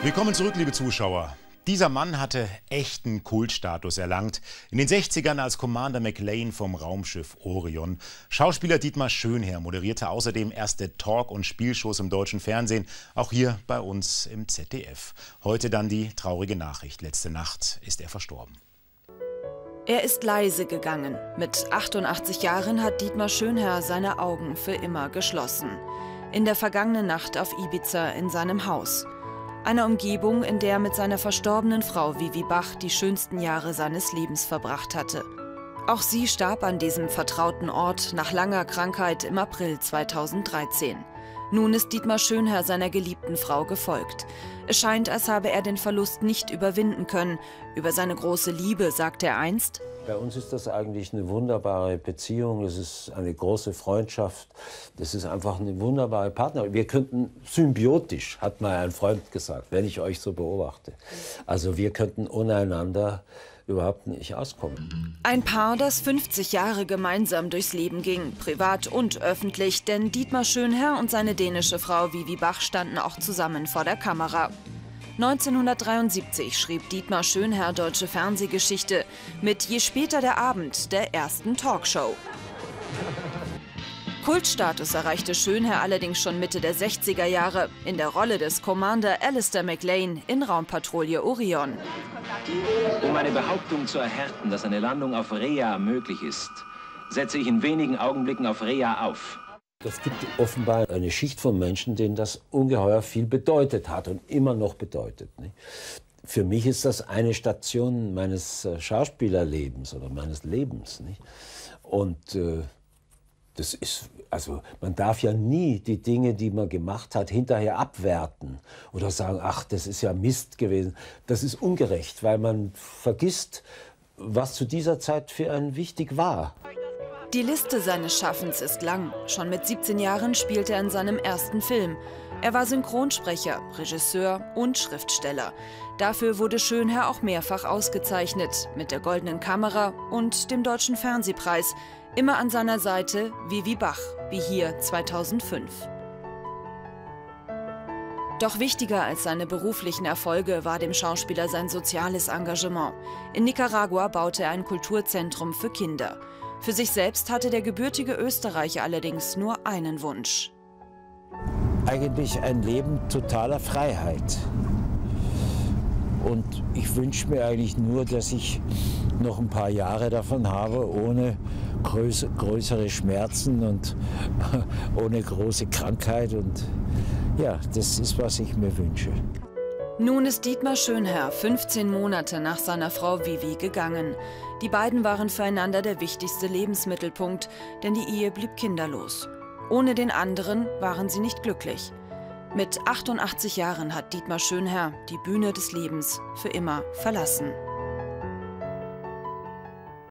Willkommen zurück, liebe Zuschauer. Dieser Mann hatte echten Kultstatus erlangt. In den 60ern als Commander McLean vom Raumschiff Orion. Schauspieler Dietmar Schönherr moderierte außerdem erste Talk- und Spielshows im deutschen Fernsehen, auch hier bei uns im ZDF. Heute dann die traurige Nachricht. Letzte Nacht ist er verstorben. Er ist leise gegangen. Mit 88 Jahren hat Dietmar Schönherr seine Augen für immer geschlossen. In der vergangenen Nacht auf Ibiza in seinem Haus. Eine Umgebung, in der er mit seiner verstorbenen Frau Vivi Bach die schönsten Jahre seines Lebens verbracht hatte. Auch sie starb an diesem vertrauten Ort nach langer Krankheit im April 2013. Nun ist Dietmar Schönherr seiner geliebten Frau gefolgt. Es scheint, als habe er den Verlust nicht überwinden können. Über seine große Liebe sagte er einst: Bei uns ist das eigentlich eine wunderbare Beziehung, es ist eine große Freundschaft, das ist einfach eine wunderbare Partnerin. Wir könnten symbiotisch, hat mal ein Freund gesagt, wenn ich euch so beobachte. Also wir könnten ohne einander überhaupt nicht auskommen. Ein Paar, das 50 Jahre gemeinsam durchs Leben ging, privat und öffentlich, denn Dietmar Schönherr und seine dänische Frau Vivi Bach standen auch zusammen vor der Kamera. 1973 schrieb Dietmar Schönherr deutsche Fernsehgeschichte mit Je später der Abend der ersten Talkshow. Kultstatus erreichte Schönherr allerdings schon Mitte der 60er Jahre in der Rolle des Commander Alistair McLean in Raumpatrouille Orion. Um meine Behauptung zu erhärten, dass eine Landung auf Rhea möglich ist, setze ich in wenigen Augenblicken auf Rhea auf. Es gibt offenbar eine Schicht von Menschen, denen das ungeheuer viel bedeutet hat und immer noch bedeutet. Für mich ist das eine Station meines Schauspielerlebens oder meines Lebens. Und das ist, also man darf ja nie die Dinge, die man gemacht hat, hinterher abwerten oder sagen, ach, das ist ja Mist gewesen. Das ist ungerecht, weil man vergisst, was zu dieser Zeit für einen wichtig war. Die Liste seines Schaffens ist lang. Schon mit 17 Jahren spielte er in seinem ersten Film. Er war Synchronsprecher, Regisseur und Schriftsteller. Dafür wurde Schönherr auch mehrfach ausgezeichnet, mit der Goldenen Kamera und dem Deutschen Fernsehpreis. Immer an seiner Seite Vivi Bach, wie hier 2005. Doch wichtiger als seine beruflichen Erfolge war dem Schauspieler sein soziales Engagement. In Nicaragua baute er ein Kulturzentrum für Kinder. Für sich selbst hatte der gebürtige Österreicher allerdings nur einen Wunsch. Eigentlich ein Leben totaler Freiheit. Und ich wünsche mir eigentlich nur, dass ich noch ein paar Jahre davon habe, ohne größere Schmerzen und ohne große Krankheit. Und ja, das ist, was ich mir wünsche. Nun ist Dietmar Schönherr 15 Monate nach seiner Frau Vivi gegangen. Die beiden waren füreinander der wichtigste Lebensmittelpunkt, denn die Ehe blieb kinderlos. Ohne den anderen waren sie nicht glücklich. Mit 88 Jahren hat Dietmar Schönherr die Bühne des Lebens für immer verlassen.